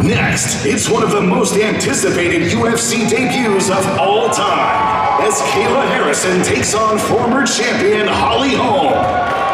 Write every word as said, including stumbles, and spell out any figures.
Next, it's one of the most anticipated U F C debuts of all time as Kayla Harrison takes on former champion Holly Holm.